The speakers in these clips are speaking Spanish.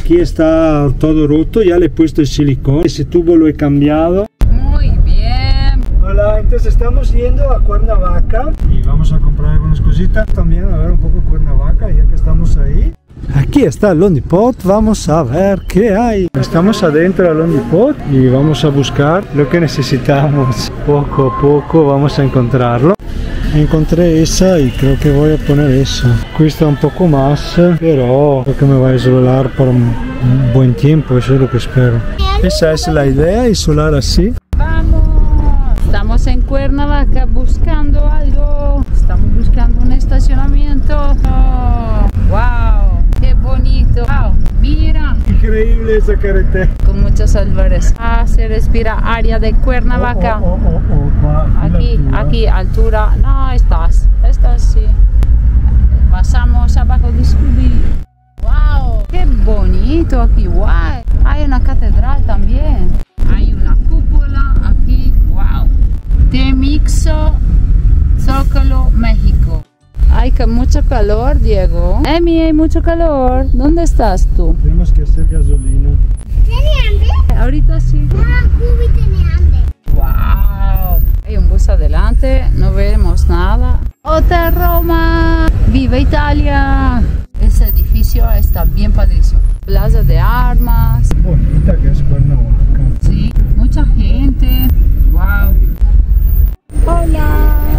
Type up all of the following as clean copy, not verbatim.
aquí está todo roto, ya le he puesto el silicón, ese tubo lo he cambiado. Muy bien. Hola, entonces estamos yendo a Cuernavaca y vamos a comprar algunas cositas también, a ver un poco Cuernavaca, ya que estamos ahí. Aquí está el Londipot, vamos a ver qué hay. Estamos adentro del Londipot y vamos a buscar lo que necesitamos. Poco a poco vamos a encontrarlo. Encontré esa y creo que voy a poner eso. Cuesta un poco más, pero creo que me va a isolar por un buen tiempo, eso es lo que espero. Esa es la idea, isolar así. Vamos. Estamos en Cuernavaca buscando algo. Estamos buscando un estacionamiento. Oh, wow, qué bonito. Wow, mira. Increíble esa carretera. Con muchos árboles. Se respira área de Cuernavaca. Aquí, altura. No, estás sí. Pasamos abajo de Scooby. Wow, qué bonito aquí. Wow. Hay una catedral también. Hay una cúpula aquí. Wow. Temixco, Zócalo, México. Hay que mucho calor, Diego. Emi, hay mucho calor. ¿Dónde estás tú? Tenemos que hacer gasolina. ¿Tiene hambre? Ahorita sí. Scooby tiene hambre. Wow. Hay un bus adelante, no vemos nada. Hotel Roma. ¡Viva Italia! Ese edificio está bien padrísimo. Plaza de armas. Bonita que es Cuernavaca. Sí, mucha gente. Wow. Hola.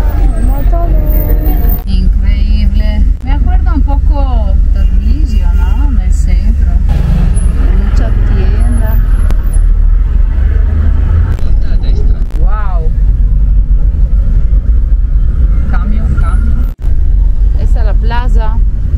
Increíble. Me acuerda un poco Tornillo, ¿no? En el centro. Hay mucha tienda. Wow. Cambio. Esta es la plaza.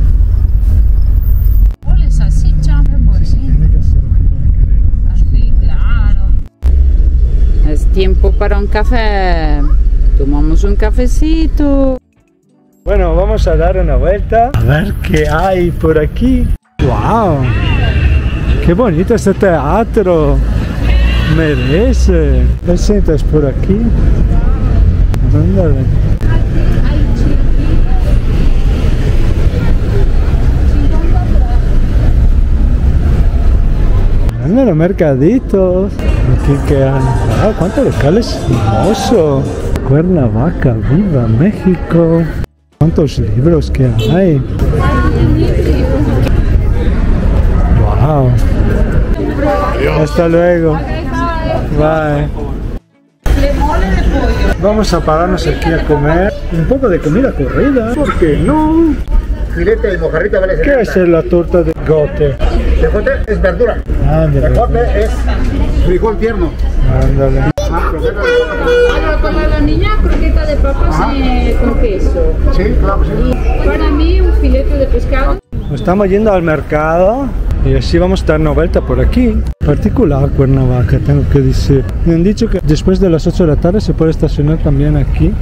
Ole, salchicha. Qué bonito. Tiene que hacer Así, claro. Es tiempo para un café. Tomamos un cafecito. Bueno, vamos a dar una vuelta a ver qué hay por aquí. ¡Wow! ¡Qué bonito este teatro! Merece. ¿Te sientas por aquí? Ándale. Anda los mercaditos. Aquí que hay. ¡Wow! ¡Cuántos locales hermosos! Cuernavaca, viva México. ¿Cuántos libros que hay? Wow. Hasta luego. Bye. Vamos a pararnos aquí a comer un poco de comida corrida. ¿Por qué no? Filete de mojarrita vale 70. ¿Qué es la torta de gote? De jote es verdura. Ándale. De jote es frijol tierno. Ándale. Para la niña, croqueta de papas con queso. Sí, claro, sí. Para mí, un filete de pescado. Estamos yendo al mercado y así vamos a dar una vuelta por aquí. Particular Cuernavaca, tengo que decir. Me han dicho que después de las 8 de la tarde se puede estacionar también aquí.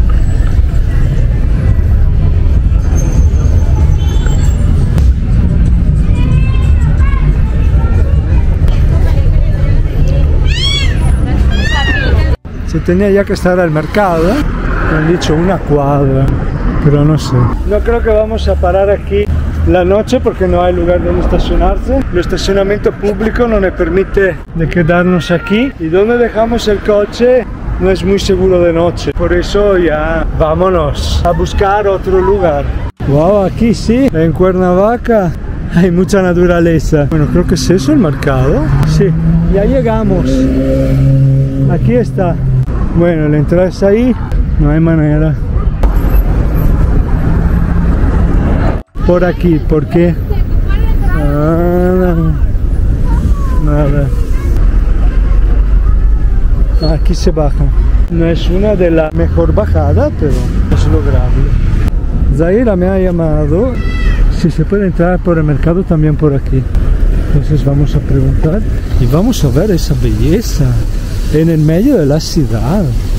Se tenía ya que estar al mercado, me han dicho una cuadra, pero no sé. No creo que vamos a parar aquí la noche porque no hay lugar donde estacionarse. El estacionamiento público no me permite de quedarnos aquí y donde dejamos el coche no es muy seguro de noche. Por eso ya vámonos a buscar otro lugar. Wow, aquí sí, en Cuernavaca hay mucha naturaleza. Bueno, creo que es eso el mercado. Sí, ya llegamos. Aquí está. Bueno, la entrada es ahí, no hay manera. Por aquí, ¿por qué? Nada. Aquí se baja. No es una de las mejor bajadas, pero es lograble. Zaira me ha llamado si se puede entrar por el mercado también por aquí. Entonces vamos a preguntar y vamos a ver esa belleza en el medio de la ciudad.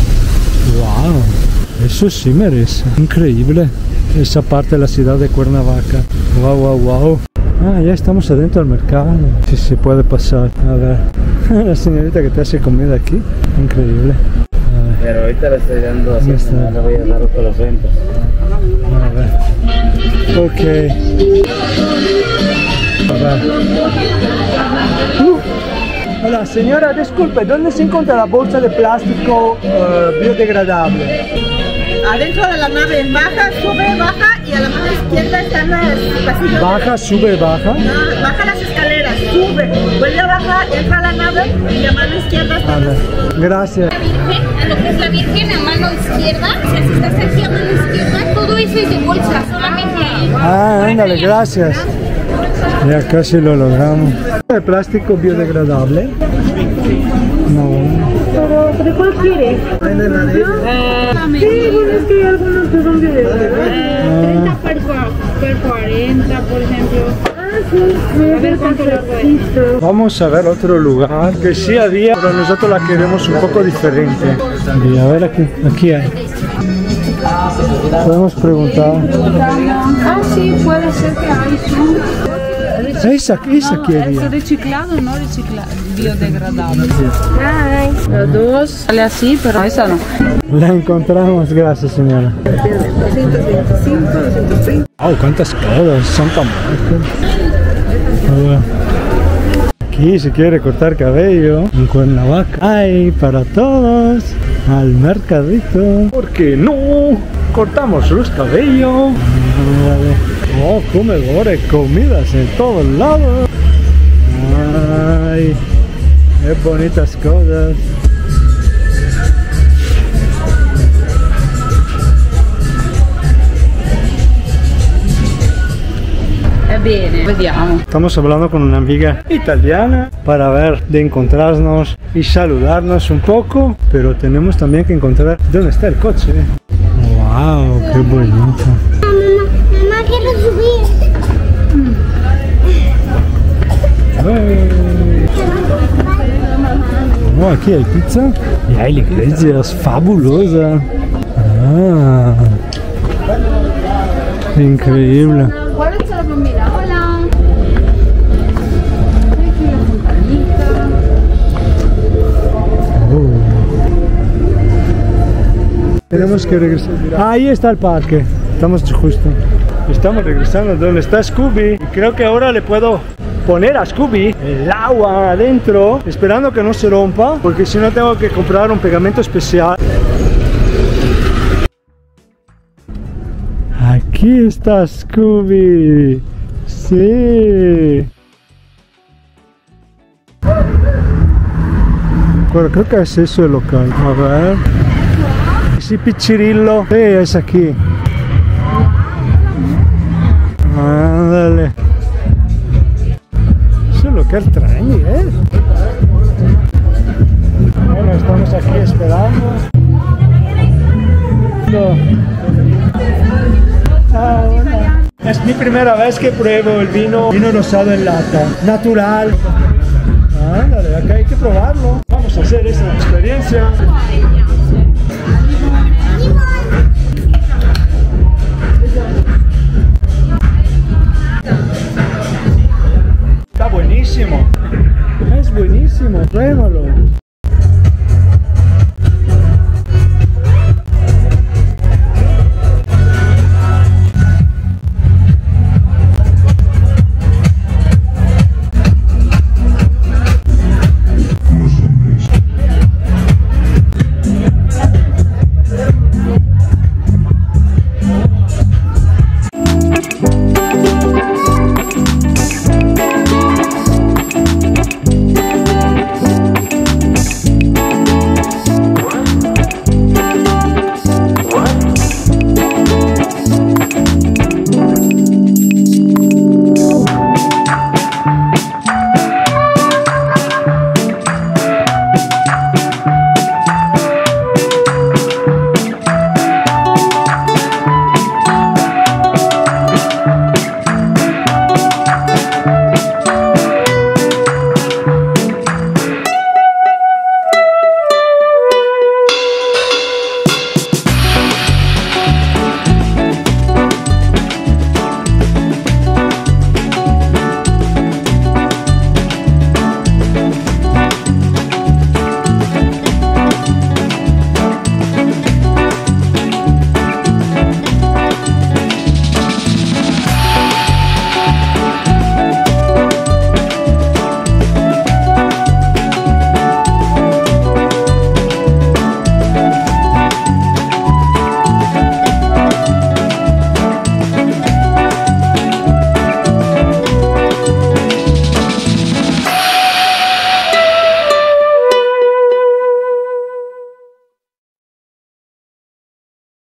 Wow, eso sí merece. Increíble esa parte de la ciudad de Cuernavaca. Wow. Ah, ya estamos adentro del mercado. Si se puede pasar. A ver, la señorita que te hace comida aquí. Increíble. Pero ahorita le estoy dando así, no le voy a dar otros ventas. A ver. Ok. ver. Hola, señora, disculpe, ¿dónde se encuentra la bolsa de plástico biodegradable? Adentro de la nave, baja, sube, baja y a la mano izquierda están los pasillos. Baja, sube, baja. No, baja las escaleras, sube, vuelve a bajar, entra a la nave y a mano izquierda están los... Gracias. La Virgen, a lo que es la Virgen a mano izquierda, o sea, si estás aquí a mano izquierda, todo eso es de bolsa, solamente ahí. Ah, ándale, gracias. Ya casi lo logramos. ¿De plástico biodegradable? No. ¿Pero cuál quieres? Sí, bueno, es que hay algunos que son biodegradables. 30 por 40, por ejemplo. A ver cuánto largo es. Vamos a ver otro lugar que sí había, pero nosotros la queremos un poco diferente. Y a ver aquí hay. Podemos preguntar. Ah, sí, puede ser que hay su... Esa quería. Es reciclado, no biodegradable. Los dos sale así, pero esa no. La encontramos, gracias señora. 225, 230. Oh, cuántas cosas, son tan buenas. Aquí si quiere cortar cabello en Cuernavaca hay para todos al mercadito. ¿Por qué no? Cortamos los cabellos. Oh, comedores, comidas en todos lados. Ay, qué bonitas cosas. Bene, vediamo. Estamos hablando con una amiga italiana para ver de encontrarnos y saludarnos un poco, pero tenemos también que encontrar dónde está el coche. Wow, qué bonito. Mamá, quiero subir. Oh, aquí hay pizza y hay la iglesia, es fabulosa. Ah, increíble. Guarda la bambina, hola. Tenemos que regresar. Ahí está el parque. Estamos justo. Estamos regresando donde está Scooby. Y creo que ahora le puedo poner a Scooby el agua adentro, esperando que no se rompa, porque si no tengo que comprar un pegamento especial. Aquí está Scooby. Sí. Bueno, creo que es eso el local. A ver. Sí, Pichirillo. Sí, es aquí. Ándale. Eso es lo que él trae, ¿eh? Bueno, estamos aquí esperando. Ah, bueno. Es mi primera vez que pruebo el vino rosado en lata, natural. Ándale, acá hay que probarlo. Vamos a hacer esa experiencia.